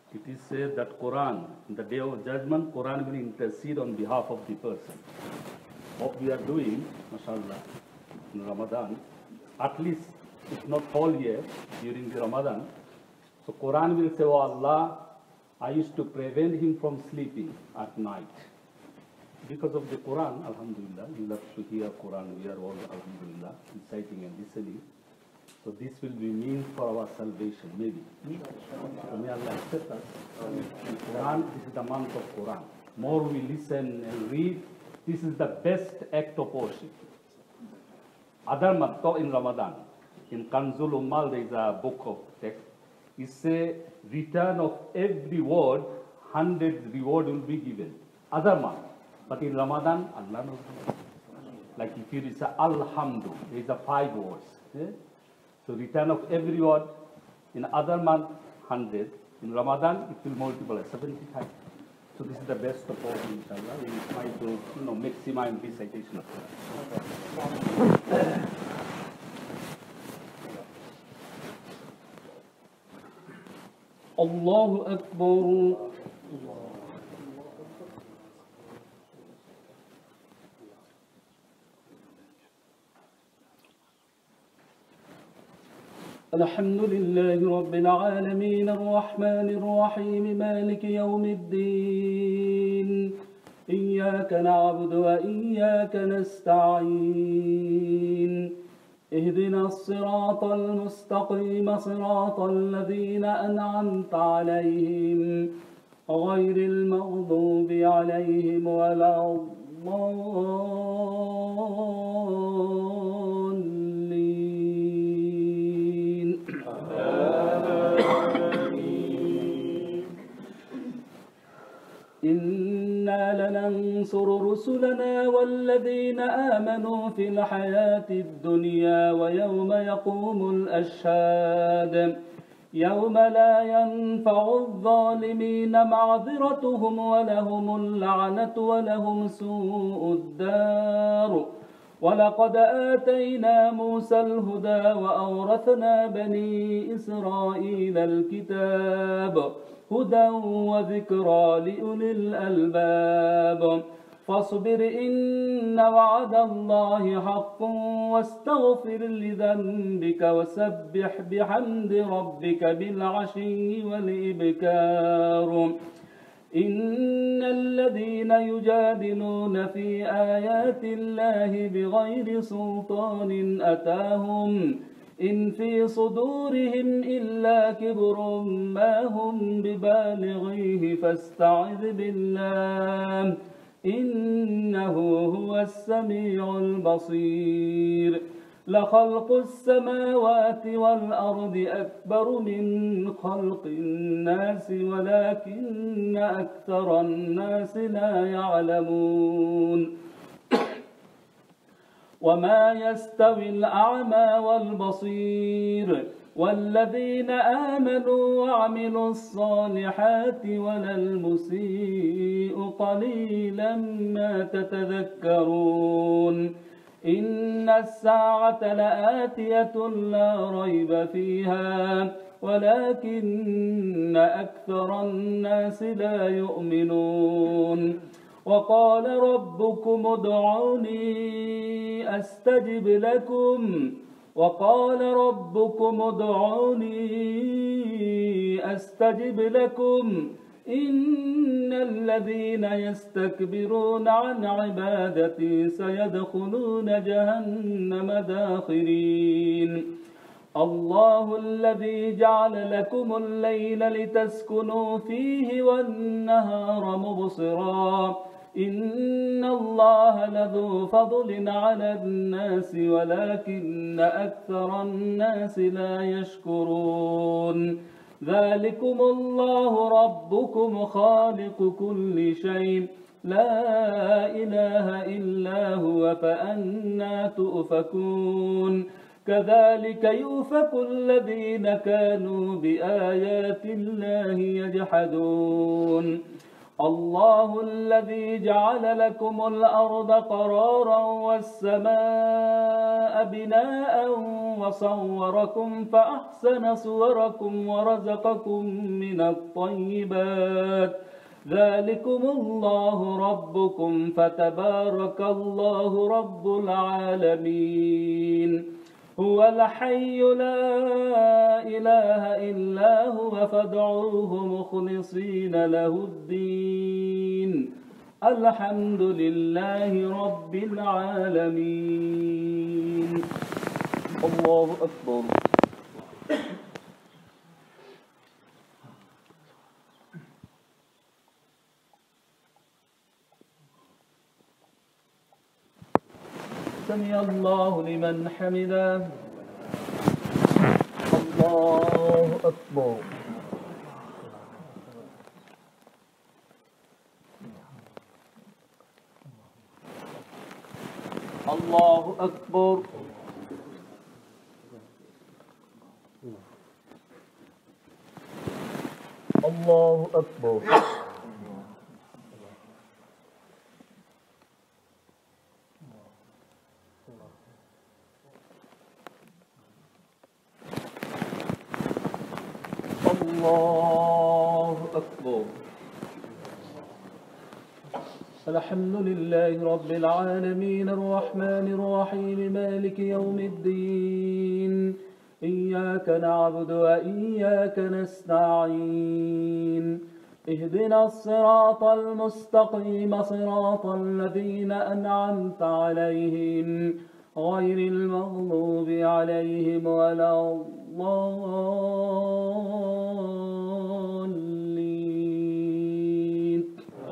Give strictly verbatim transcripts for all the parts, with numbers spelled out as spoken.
it is said that Quran, in the day of judgment, Quran will intercede on behalf of the person. What we are doing, mashallah, in Ramadan, at least, if not whole year, during the Ramadan, so Quran will say, oh Allah, I used to prevent him from sleeping at night. Because of the Quran, alhamdulillah, you love to hear Quran, we are all, alhamdulillah, reciting and listening. So this will be means for our salvation, maybe. So may Allah accept us. In Quran, this is the month of Quran. More we listen and read, this is the best act of worship. Other month in Ramadan, in Kanzul Ummal, there is a book of text. It's a return of every word, hundred reward will be given. Other month. But in Ramadan, Allah knows. Like if you say Alhamdu, there is a five words. Yeah? So return of every word. In other month, hundred. In Ramadan, it will multiply seventy-five. So this is the best of all, inshallah. We try to, you know, maximize this citation of Quran. Allahu Akbar. الحمد لله رب العالمين الرحمن الرحيم مالك يوم الدين إياك نعبد وإياك نستعين اهدنا الصراط المستقيم صراط الذين أنعمت عليهم غير المغضوب عليهم ولا الضالين. إنا لننصر رسلنا والذين آمنوا في الحياة الدنيا ويوم يقوم الأشهاد يوم لا ينفع الظالمين معذرتهم ولهم اللعنة ولهم سوء الدار. ولقد آتينا موسى الهدى وأورثنا بني إسرائيل الكتاب هدى وذكرى لأولي الألباب. فاصبر إن وعد الله حق واستغفر لذنبك وسبح بحمد ربك بالعشي والإبكار. إن الذين يجادلون في آيات الله بغير سلطان أتاهم إن في صدورهم إلا كبر ما هم ببالغيه فاستعذ بالله إنه هو السميع البصير. لخلق السماوات والأرض أكبر من خلق الناس ولكن أكثر الناس لا يعلمون. وما يستوي الأعمى والبصير والذين آمنوا وعملوا الصالحات ولا المسيء قليلا ما تتذكرون. إن الساعة لآتية لا ريب فيها ولكن أكثر الناس لا يؤمنون. وقال ربكم ادعوني أستجب لكم وقال ربكم ادعوني أستجب لكم إن الذين يستكبرون عن عبادتي سيدخلون جهنم داخرين. الله الذي جعل لكم الليل لتسكنوا فيه والنهار مبصرا إن الله لذو فضل على الناس ولكن أكثر الناس لا يشكرون. ذلكم الله ربكم خالق كل شيء لا إله إلا هو فأنى تؤفكون. كذلك يؤفك الذين كانوا بآيات الله يجحدون. الله الذي جعل لكم الأرض قرارا والسماء بناء وصوركم فأحسن صوركم ورزقكم من الطيبات ذلكم الله ربكم فتبارك الله رب العالمين هو الحي لا إله إلا هو فادعوه مخلصين له الدين الحمد لله رب العالمين. الله أكبر. سمع الله لمن حمده. الله أكبر. الله أكبر. الله أكبر. الله أكبر. الحمد لله رب العالمين الرحمن الرحيم مالك يوم الدين إياك نعبد وإياك نستعين اهدنا الصراط المستقيم صراط الذين أنعمت عليهم غير المغضوب عليهم ولا الضالين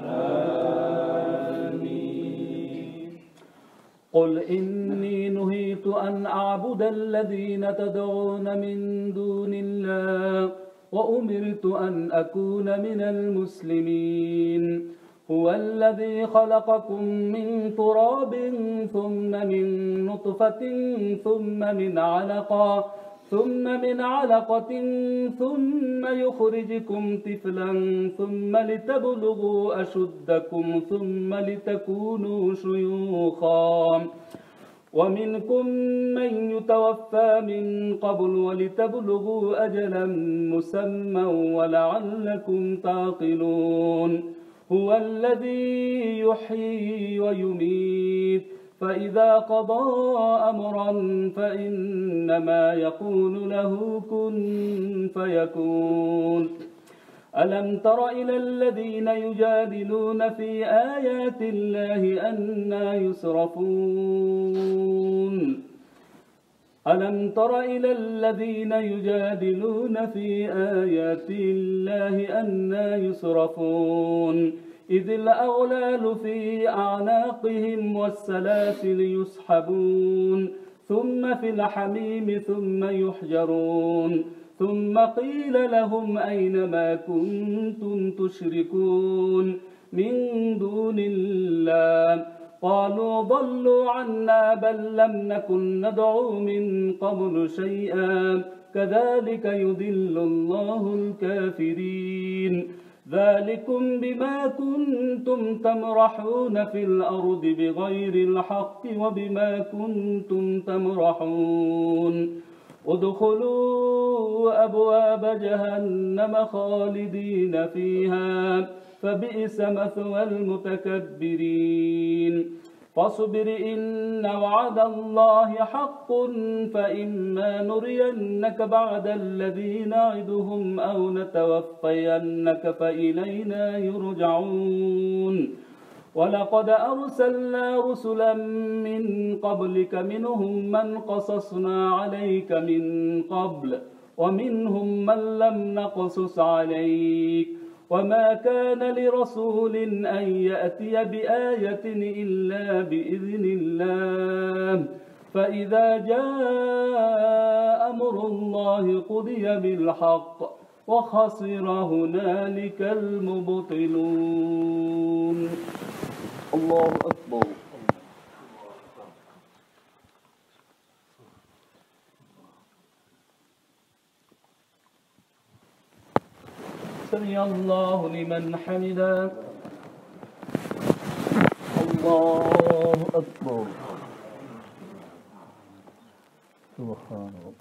آمين. قل إني نهيت أن أعبد الذين تدعون من دون الله وأمرت أن أكون من المسلمين هو الذي خلقكم من تراب ثم من نطفة ثم من علقة ثم من علقة ثم يخرجكم طفلا ثم لتبلغوا أشدكم ثم لتكونوا شيوخا ومنكم من يتوفى من قبل ولتبلغوا أجلا مسمى ولعلكم تعقلون هو الذي يحيي ويميت فإذا قضى أمرا فإنما يقول له كن فيكون ألم تر إلى الذين يجادلون في آيات الله أنى يصرفون ألم تر إلى الذين يجادلون في آيات الله أنى يصرفون إذ الأغلال في أعناقهم والسلاسل يسحبون ثم في الحميم ثم يحجرون ثم قيل لهم أين ما كنتم تشركون من دون الله قالوا ضلوا عنا بل لم نكن ندعو من قبل شيئا كذلك يضل الله الكافرين ذلكم بما كنتم تمرحون في الأرض بغير الحق وبما كنتم تمرحون ادخلوا أبواب جهنم خالدين فيها فبئس مثوى المتكبرين فاصبر إن وعد الله حق فإما نرينك بعد الذي نعدهم أو نتوفينك فإلينا يرجعون ولقد أرسلنا رسلا من قبلك منهم من قصصنا عليك من قبل ومنهم من لم نقصص عليك وما كان لرسول أن يأتي بآية إلا بإذن الله فإذا جاء أمر الله قضي بالحق وخسر هنالك المبطلون. الله أكبر. سمع الله لمن حمده. الله أكبر. سبحان ربي.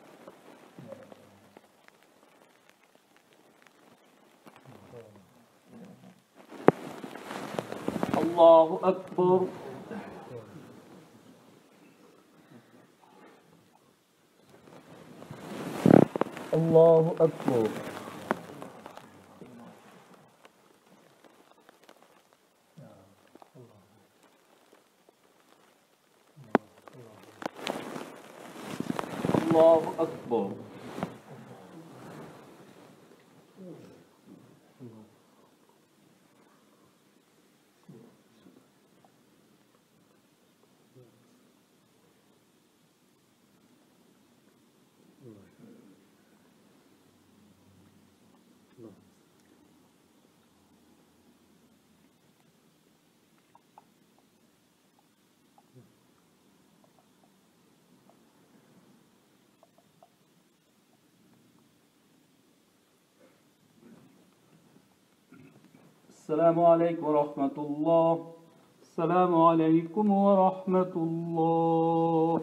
الله أكبر. الله أكبر. الله أكبر. السلام عليكم ورحمة الله. السلام عليكم ورحمة الله.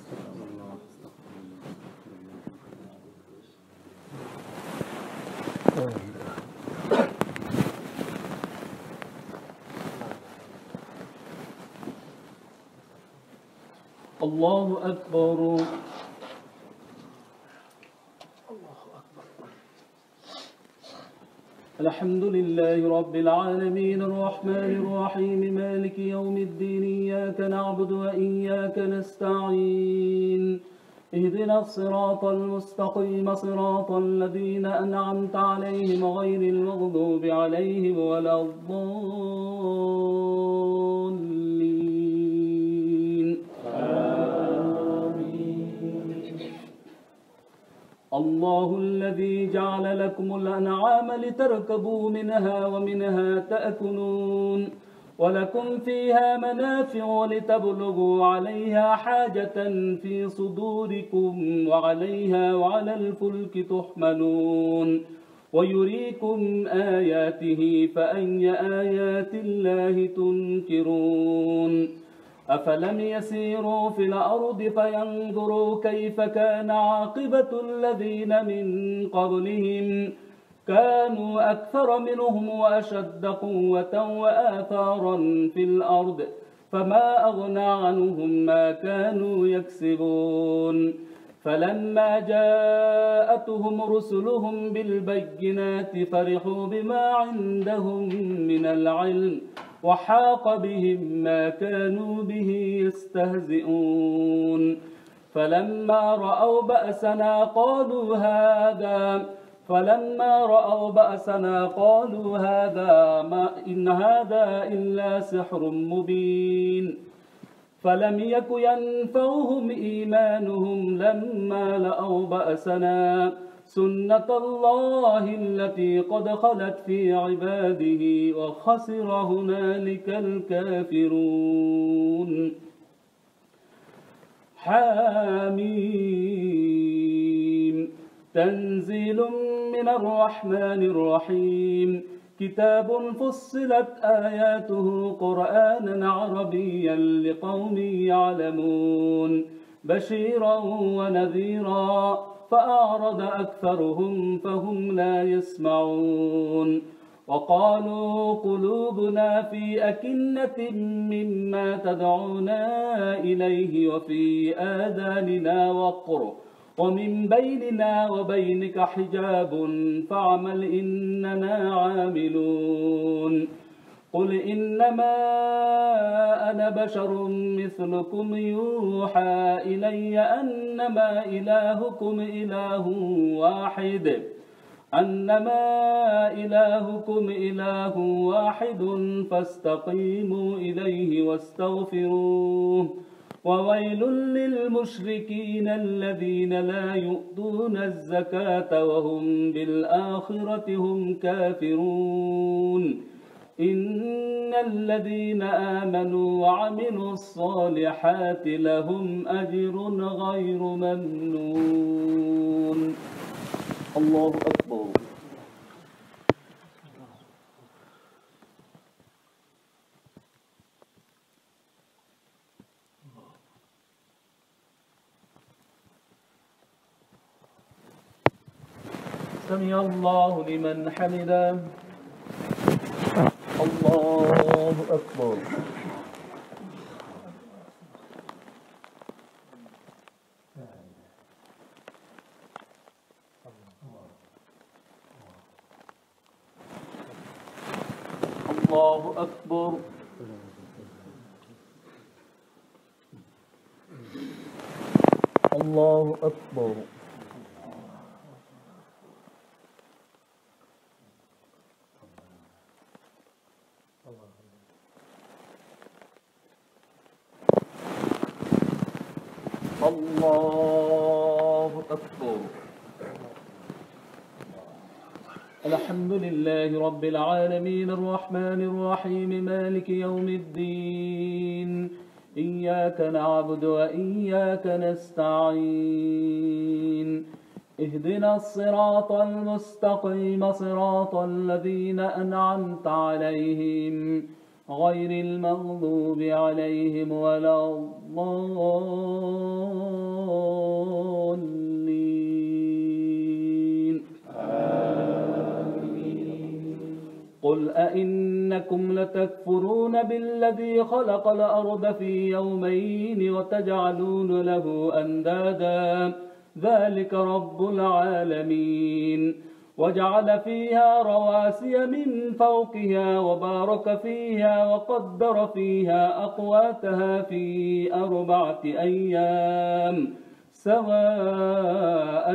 الله أكبر. الحمد لله رب العالمين الرحمن الرحيم مالك يوم الدين إياك نعبد وإياك نستعين اهدنا الصراط المستقيم صراط الذين أنعمت عليهم غير المغضوب عليهم ولا الضالين الله الذي جعل لكم الأنعام لتركبوا منها ومنها تأكلون ولكم فيها منافع ولتبلغوا عليها حاجة في صدوركم وعليها وعلى الفلك تحملون ويريكم آياته فأي آيات الله تنكرون أفلم يسيروا في الأرض فينظروا كيف كان عاقبة الذين من قبلهم كانوا أكثر منهم وأشد قوة وآثارا في الأرض فما أغنى عنهم ما كانوا يكسبون فلما جاءتهم رسلهم بالبينات فرحوا بما عندهم من العلم وحاق بهم ما كانوا به يستهزئون فلما رأوا بأسنا قالوا هذا فلما رأوا بأسنا قالوا هذا ما إن هذا إلا سحر مبين فلم يك ينفعهم إيمانهم لما رأوا بأسنا سنة الله التي قد خلت في عباده وخسر هنالك الكافرون حاميم تنزيل من الرحمن الرحيم كتاب فصلت آياته قرآنا عربيا لقوم يعلمون بشيرا ونذيرا فأعرض أكثرهم فهم لا يسمعون وقالوا قلوبنا في أكنة مما تدعونا إليه وفي آذاننا وقر ومن بيننا وبينك حجاب فاعمل إننا عاملون قل إنما أنا بشر مثلكم يوحى إلي أنما إلهكم إله واحد أنما إلهكم إله واحد فاستقيموا إليه واستغفروه وويل للمشركين الذين لا يؤتون الزكاة وهم بالآخرة هم كافرون إن الذين آمنوا وعملوا الصالحات لهم أجر غير ممنون الله أكبر سمع الله لمن حمده. الله أكبر. الله أكبر. الله أكبر. الله أكبر. الحمد لله رب العالمين الرحمن الرحيم مالك يوم الدين إياك نعبد وإياك نستعين اهدنا الصراط المستقيم صراط الذين أنعمت عليهم غير المغضوب عليهم ولا الضالين. قل أئنكم لتكفرون بالذي خلق الأرض في يومين وتجعلون له أندادا ذلك رب العالمين وجعل فيها رواسي من فوقها وبارك فيها وقدر فيها أقواتها في أربعة أيام سواء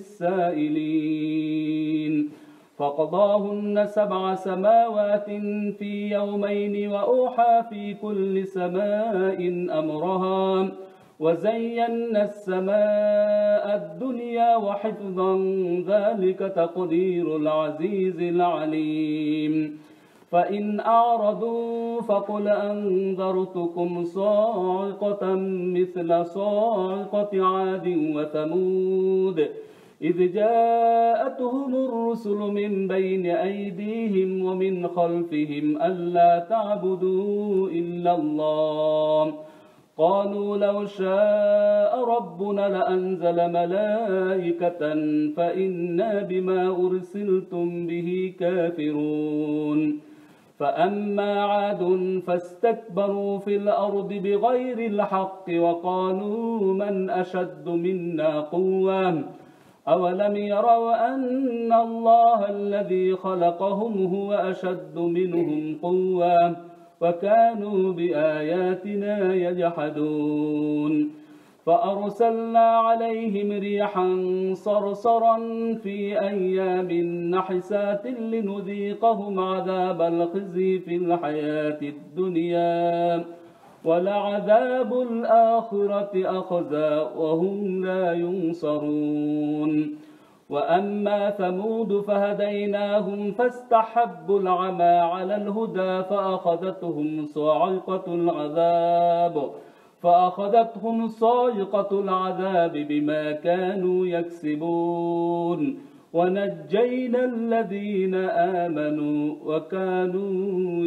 للسائلين فقضاهن سبع سماوات في يومين وأوحى في كل سماء أمرها وزينا السماء الدنيا وحفظا ذلك تقدير العزيز العليم فإن أعرضوا فقل أنذرتكم صاعقة مثل صاعقة عاد وثمود إذ جاءتهم الرسل من بين أيديهم ومن خلفهم ألا تعبدوا إلا الله قالوا لو شاء ربنا لأنزل ملائكة فإنا بما أرسلتم به كافرون فأما عاد فاستكبروا في الأرض بغير الحق وقالوا من أشد منا قوة أولم يروا أن الله الذي خلقهم هو أشد منهم قوة وكانوا بآياتنا يجحدون فأرسلنا عليهم ريحا صرصرا في أيام نحسات لنذيقهم عذاب الخزي في الحياة الدنيا ولعذاب الآخرة أخزى وهم لا ينصرون وأما ثمود فهديناهم فاستحبوا العمى على الهدى فأخذتهم صاعقة العذاب فأخذتهم صاعقة العذاب بما كانوا يكسبون ونجينا الذين آمنوا وكانوا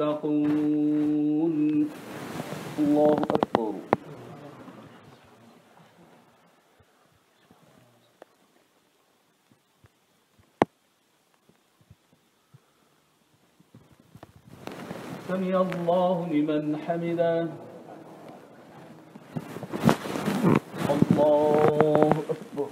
يتقون. الله أكبر. سمع الله لمن حمده. الله أكبر.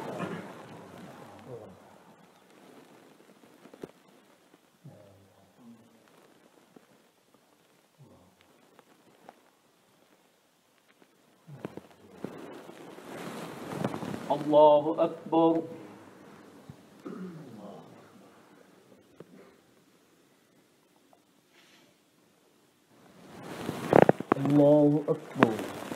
الله أكبر. الله أكبر.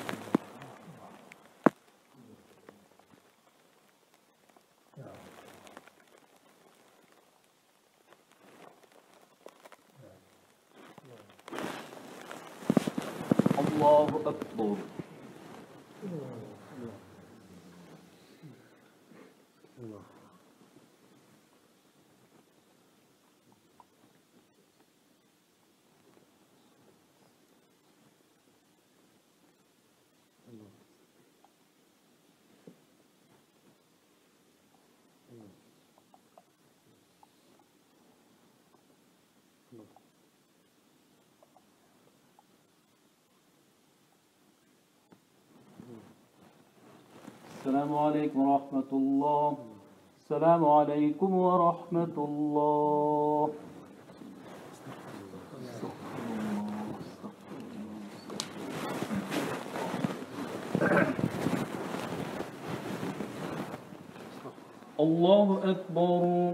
الله أكبر. السلام عليكم ورحمة الله. السلام عليكم ورحمة الله. الله أكبر.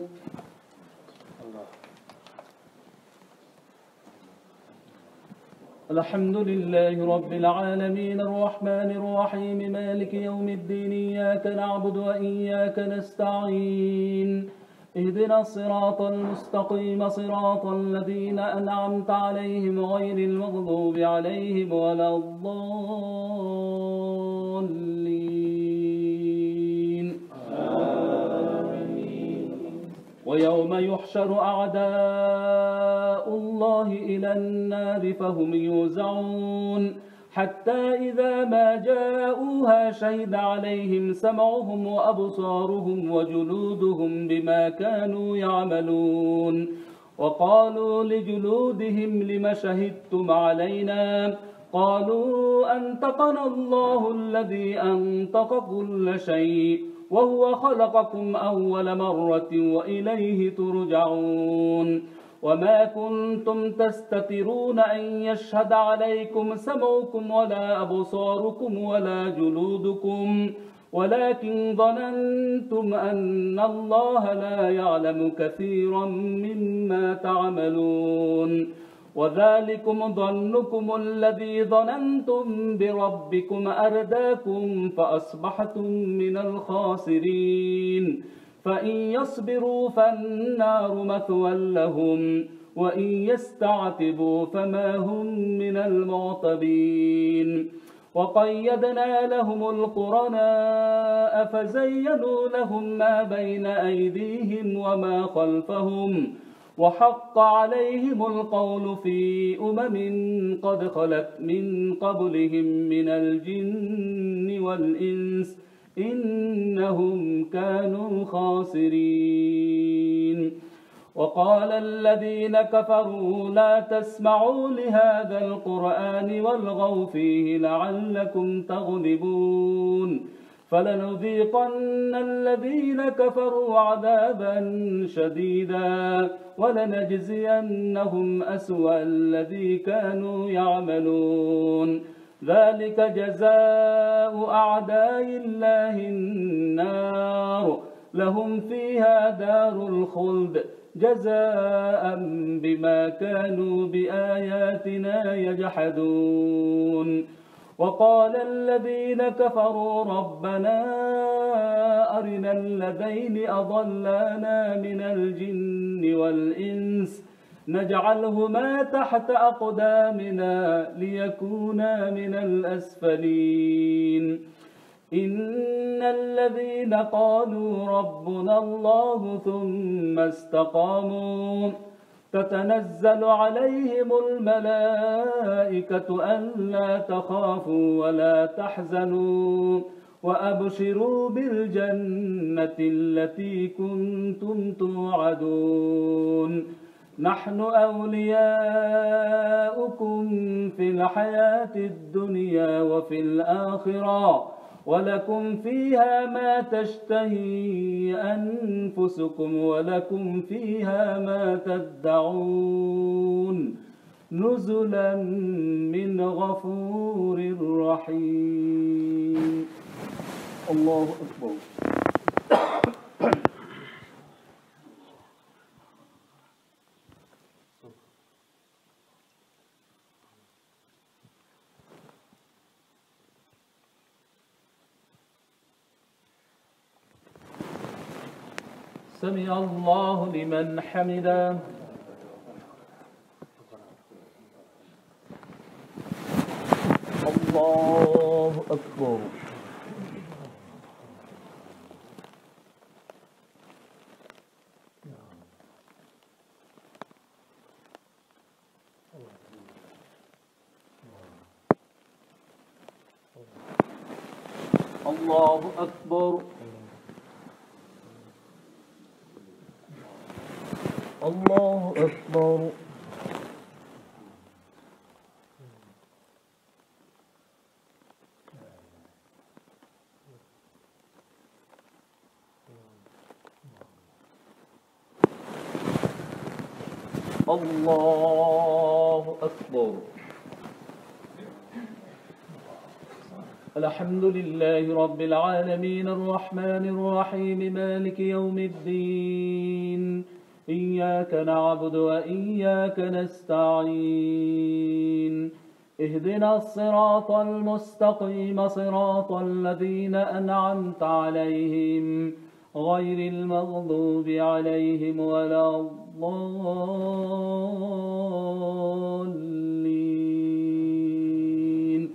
الحمد لله رب العالمين الرحمن الرحيم مالك يوم الدين إياك نعبد وإياك نستعين اهدنا الصراط المستقيم صراط الذين أنعمت عليهم غير المغضوب عليهم ولا الضالين آمين. ويوم يحشر أعداء الله إلى النار فهم يوزعون حتى إذا ما جاءوها شهد عليهم سمعهم وأبصارهم وجلودهم بما كانوا يعملون وقالوا لجلودهم لم شهدتم علينا قالوا أنطقنا الله الذي أنطق كل شيء وهو خلقكم أول مرة وإليه ترجعون وما كنتم تستترون أن يشهد عليكم سمعكم ولا أبصاركم ولا جلودكم ولكن ظننتم أن الله لا يعلم كثيرا مما تعملون وذلكم ظنكم الذي ظننتم بربكم أرداكم فأصبحتم من الخاسرين فإن يصبروا فالنار مثوى لهم وإن يستعتبوا فما هم من المعتبين وقيدنا لهم القرناء فزينوا لهم ما بين أيديهم وما خلفهم وحق عليهم القول في أمم قد خلت من قبلهم من الجن والإنس إنهم كانوا خاسرين وقال الذين كفروا لا تسمعوا لهذا القرآن والغوا فيه لعلكم تغلبون فلنذيقن الذين كفروا عذابا شديدا ولنجزينهم أسوأ الذي كانوا يعملون ذلك جزاء أعداء الله النار لهم فيها دار الخلد جزاء بما كانوا بآياتنا يجحدون وقال الذين كفروا ربنا أرنا الذين أضلانا من الجن والإنس نجعلهما تحت أقدامنا ليكونا من الأسفلين إن الذين قالوا ربنا الله ثم استقاموا تتنزل عليهم الملائكة ألا تخافوا ولا تحزنوا وأبشروا بالجنة التي كنتم توعدون نحن أولياؤكم في الحياة الدنيا وفي الآخرة ولكم فيها ما تشتهي أنفسكم ولكم فيها ما تدعون نزلا من غفور رحيم. الله أكبر. سمع الله لمن حمده. الله أكبر. الله أكبر. الله أكبر. الله أكبر. الحمد لله رب العالمين الرحمن الرحيم مالك يوم الدين إياك نعبد وإياك نستعين اهدنا الصراط المستقيم صراط الذين أنعمت عليهم غير المغضوب عليهم ولا الضالين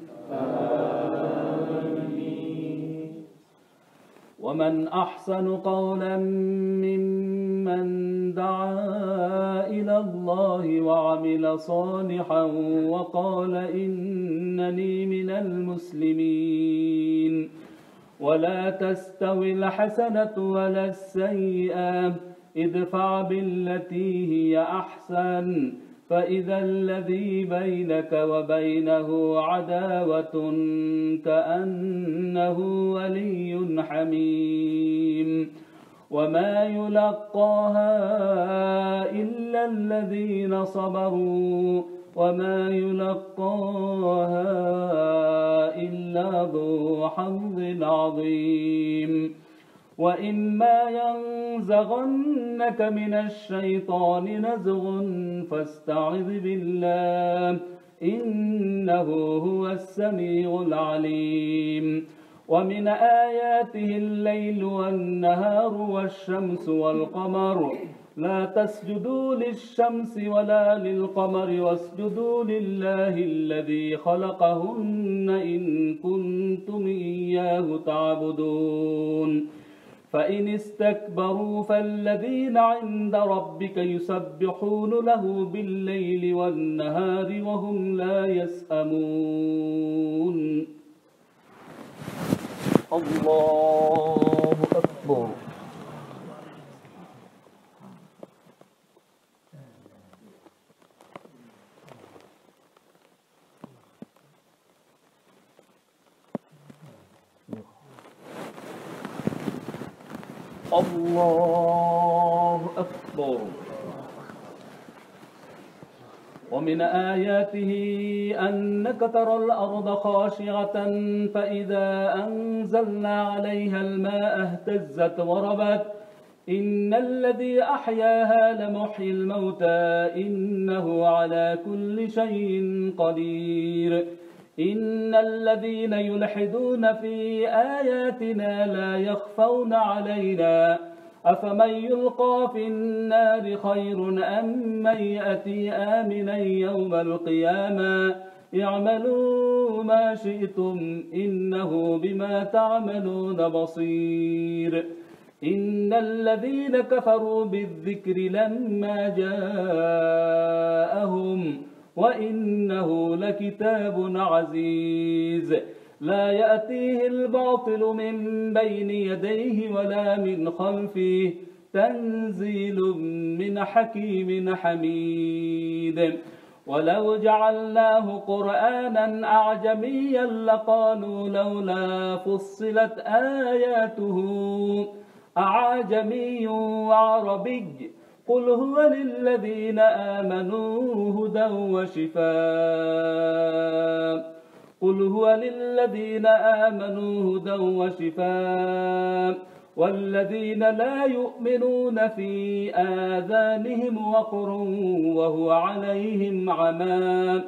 آمين. ومن أحسن قولا ممن دعا إلى الله وعمل صالحا وقال إنني من المسلمين. ولا تستوي الحسنة ولا السيئة ادفع بالتي هي أحسن فإذا الذي بينك وبينه عداوة كأنه ولي حميم. وما يلقاها إلا الذين صبروا وما يلقاها إلا ذو حظ عظيم. وإما ينزغنك من الشيطان نزغ فاستعذ بالله إنه هو السميع العليم. ومن آياته الليل والنهار والشمس والقمر لا تسجدوا للشمس ولا للقمر واسجدوا لله الذي خلقهن إن كنتم إياه تعبدون. فإن استكبروا فالذين عند ربك يسبحون له بالليل والنهار وهم لا يسأمون. الله أكبر. الله أكبر. ومن آياته أنك ترى الأرض خاشعة فإذا أنزلنا عليها الماء اهتزت وربت إن الذي أحياها لمحيي الموتى إنه على كل شيء قدير. إن الذين يلحدون في آياتنا لا يخفون علينا أفمن يلقى في النار خير أم من يأتي آمنا يوم القيامة اعملوا ما شئتم إنه بما تعملون بصير. إن الذين كفروا بالذكر لما جاءهم وإنه لكتاب عزيز لا يأتيه الباطل من بين يديه ولا من خلفه تنزيل من حكيم حميد. ولو جعلناه قرآنا أعجميا لقالوا لولا فصلت آياته أعجمي وعربي قل هو للذين آمنوا هدى وشفاء قل هو للذين آمنوا هدى وشفاء والذين لا يؤمنون في آذانهم وقر وهو عليهم عمى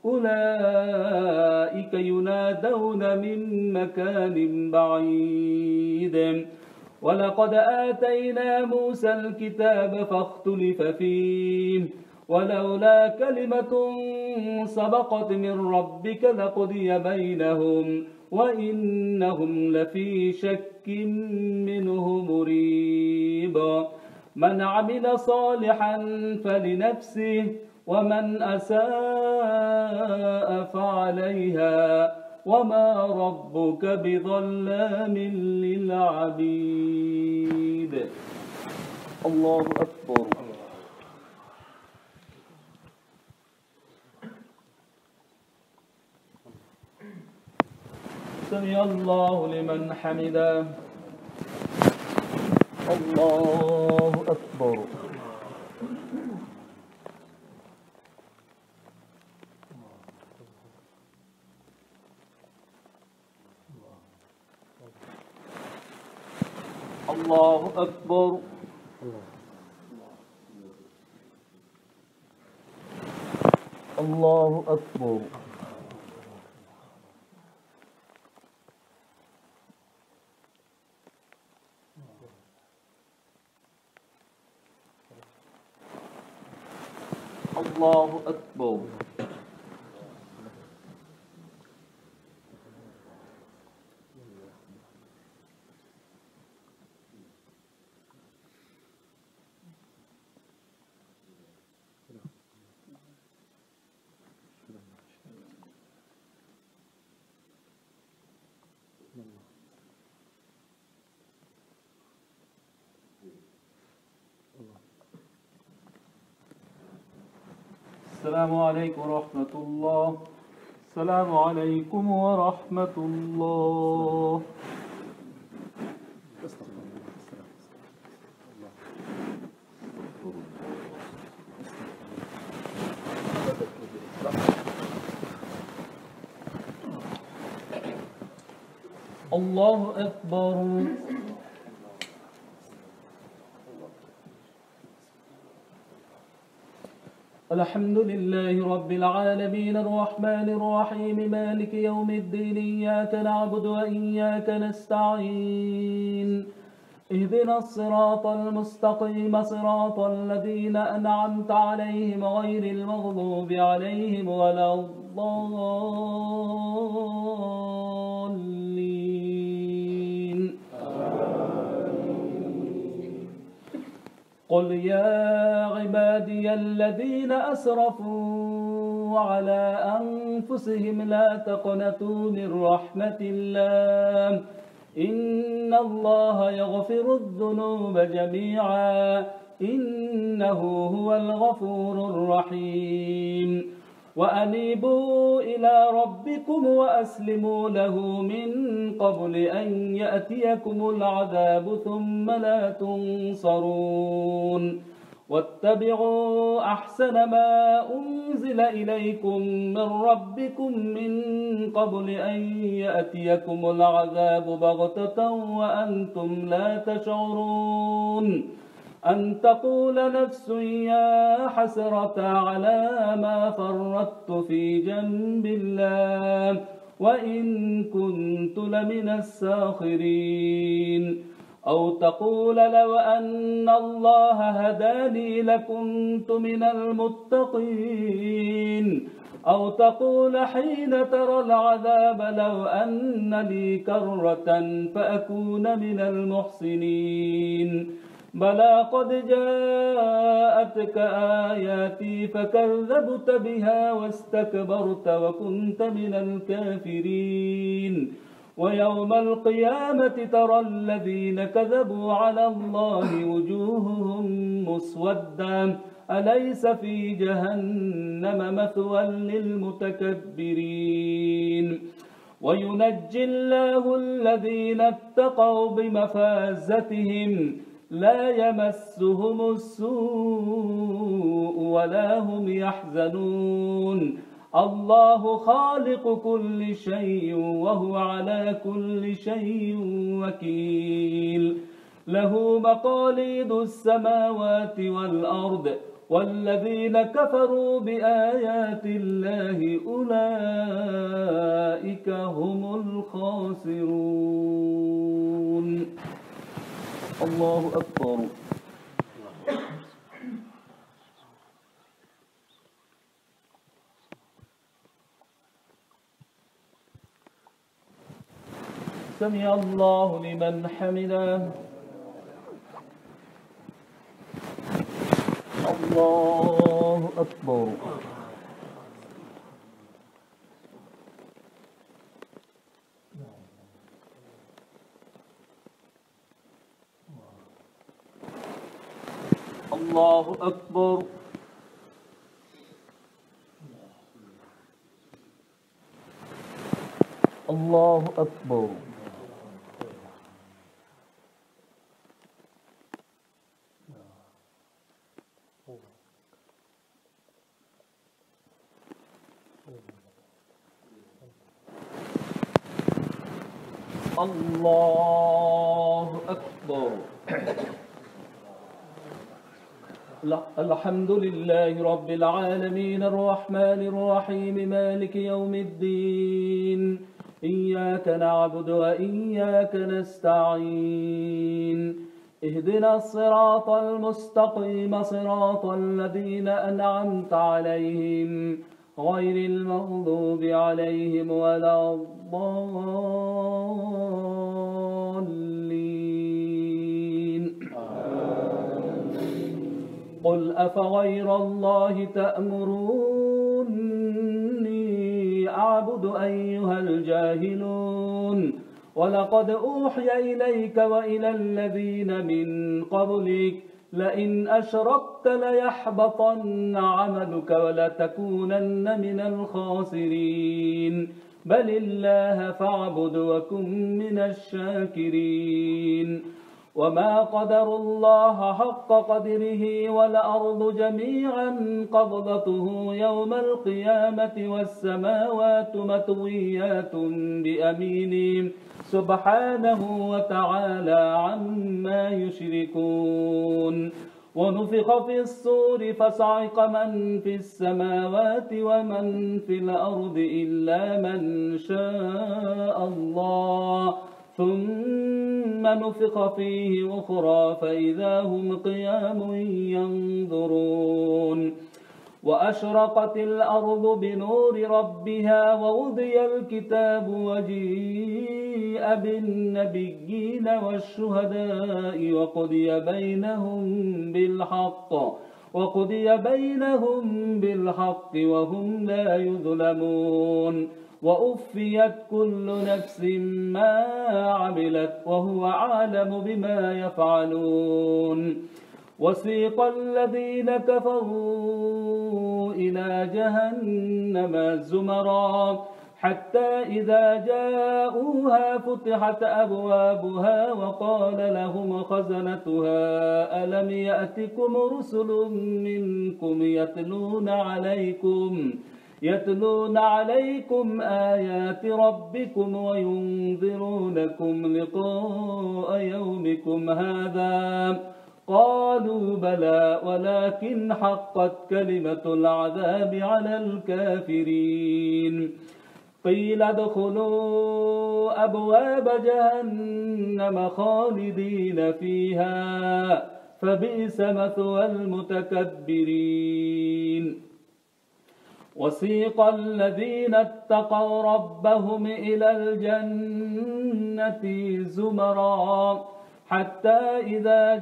أولئك ينادون من مكان بعيد. ولقد آتينا موسى الكتاب فاختلف فيه ولولا كلمة سبقت من ربك لقضي بينهم وإنهم لفي شك منه مريب. من عمل صالحا فلنفسه ومن أساء فعليها وما ربك بظلام للعبيد. الله أكبر. سمع الله لمن حمده. الله أكبر. الله أكبر. الله أكبر. الله أكبر. السلام عليكم ورحمة الله. السلام عليكم ورحمة الله. الله أكبر. الحمد لله رب العالمين الرحمن الرحيم مالك يوم الدين إياك نعبد وإياك نستعين اهدنا الصراط المستقيم صراط الذين أنعمت عليهم غير المغضوب عليهم ولا الضالين. قل يا عبادي الذين أسرفوا على أنفسهم لا تقنطوا من رحمة الله إن الله يغفر الذنوب جميعا إنه هو الغفور الرحيم. وأنيبوا إلى ربكم وأسلموا له من قبل أن يأتيكم العذاب ثم لا تنصرون. واتبعوا أحسن ما أنزل إليكم من ربكم من قبل أن يأتيكم العذاب بغتة وأنتم لا تشعرون أن تقول نفس يا حسرة على ما فرطت في جنب الله وإن كنت لمن الساخرين. أو تقول لو أن الله هداني لكنت من المتقين. أو تقول حين ترى العذاب لو أن لي كرة فأكون من المحسنين. بلى قد جاءتك آياتي فكذبت بها واستكبرت وكنت من الكافرين. ويوم القيامة ترى الذين كذبوا على الله وجوههم مسودة أليس في جهنم مثوى للمتكبرين. وينجي الله الذين اتقوا بمفازتهم لا يمسهم السوء ولا هم يحزنون. الله خالق كل شيء وهو على كل شيء وكيل. له مقاليد السماوات والأرض والذين كفروا بآيات الله أولئك هم الخاسرون. الله أكبر. سمع الله لمن حمده. الله أكبر. الله أكبر. الله أكبر. الله أكبر. الحمد لله رب العالمين الرحمن الرحيم مالك يوم الدين إياك نعبد وإياك نستعين اهدنا الصراط المستقيم صراط الذين أنعمت عليهم غير المغضوب عليهم ولا الضالين. قل أفغير الله تأمروني أعبد أيها الجاهلون ولقد أوحي إليك وإلى الذين من قبلك لئن أشركت ليحبطن عملك ولتكونن من الخاسرين بل الله فاعبد وكن من الشاكرين. وما قدروا الله حق قدره والأرض جميعا قبضته يوم القيامة والسماوات مطويات بيمينه سبحانه وتعالى عما يشركون. ونفخ في الصور فصعق من في السماوات ومن في الأرض إلا من شاء الله ثم نفخ فيه أخرى فإذا هم قيام ينظرون. وأشرقت الأرض بنور ربها ووضي الكتاب وجيء بالنبيين والشهداء وقضي بينهم بالحق وقضي بينهم بالحق وهم لا يظلمون. وأوفيت كل نفس ما عملت وهو أعلم بما يفعلون. وسيق الذين كفروا إلى جهنم زمرا حتى إذا جاءوها فتحت أبوابها وقال لهم خزنتها ألم يأتكم رسل منكم يتلون عليكم يتلون عليكم آيات ربكم وينذرونكم لقاء يومكم هذا قالوا بلى ولكن حقت كلمة العذاب على الكافرين. قيل ادخلوا أبواب جهنم خالدين فيها فبئس مثوى المتكبرين. وسيق الذين اتقوا ربهم إلى الجنة زمرا حتى إذا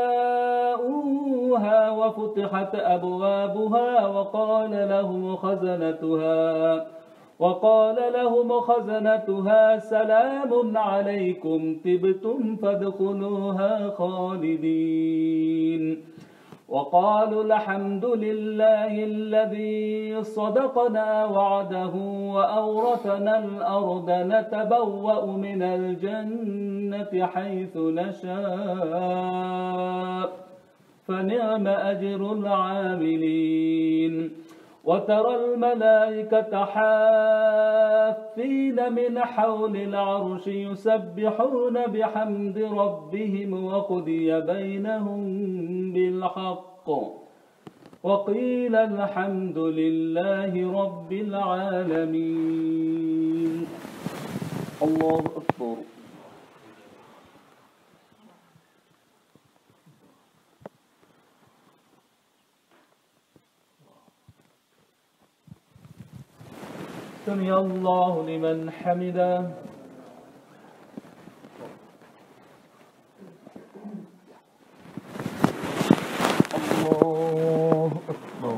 جاءوها وفتحت أبوابها وقال لهم خزنتها وقال لهم خزنتها سلام عليكم طبتم فادخلوها خالدين. وقالوا الحمد لله الذي صدقنا وعده وأورثنا الأرض نتبوأ من الجنة حيث نشاء فنعم أجر العاملين. وترى الملائكة حافين من حول العرش يسبحون بحمد ربهم وقضي بينهم بالحق وقيل الحمد لله رب العالمين. الله أكبر. سمع الله لمن حمده. الله أكبر.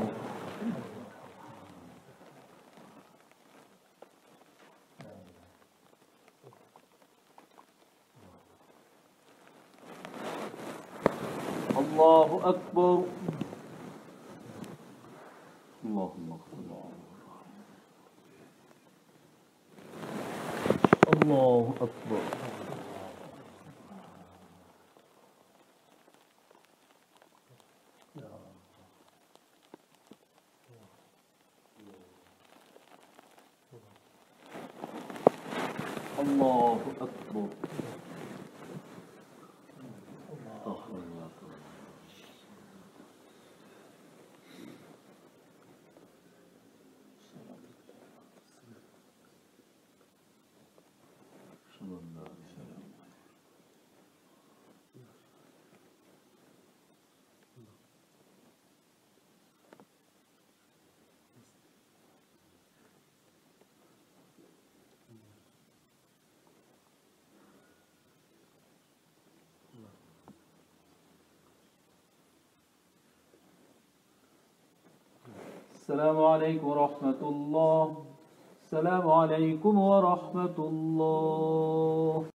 الله أكبر. اللهم صل الله أكبر. الله أكبر. السلام عليكم ورحمة الله. السلام عليكم ورحمة الله.